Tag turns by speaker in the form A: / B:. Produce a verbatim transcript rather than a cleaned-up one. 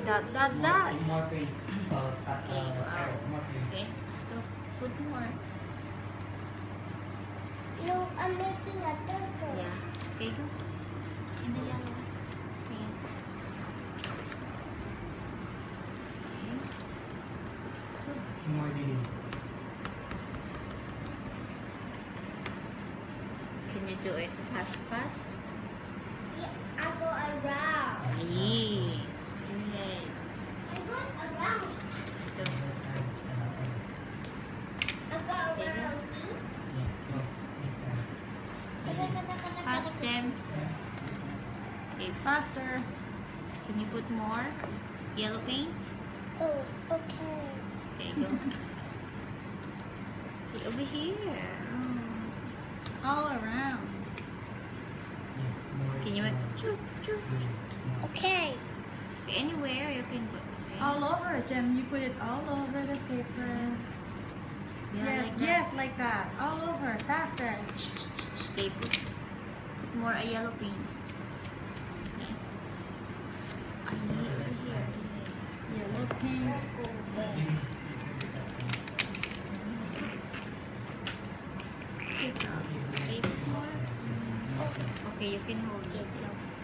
A: dot dot dot.
B: More paint. Uh, uh,
C: Okay, wow.
B: uh, more paint.
C: Okay, let's go. Put more.
D: No, I'm making a turtle.
C: Yeah. Okay, go. In the yellow paint. Okay.
B: More dili.
C: Can you do it fast, fast?
D: Yeah, I go around.
C: Aye. Okay.
D: I go around.
C: Go.
B: That side, uh, uh,
D: I go
C: Okay, go.
D: around.
B: yes, go. This side.
C: Fast, Jem. Okay, faster. Can you put more yellow paint?
D: Oh, okay.
C: Okay, go. Okay, over here. Oh. All around.
B: Yes, more.
C: Can you make
B: more.
C: choo choo?
B: Yeah.
D: Okay.
C: Okay, anywhere you can put. Okay.
A: All over, Jem. You put it all over the paper.
C: Yeah,
A: yes,
C: like that.
A: yes, like that. All over, faster.
C: Okay, put, put more a yellow paint. Okay. Ay, over here.
A: Yellow paint.
D: Let's go there.
C: Okay, put more. Okay, you can hold it.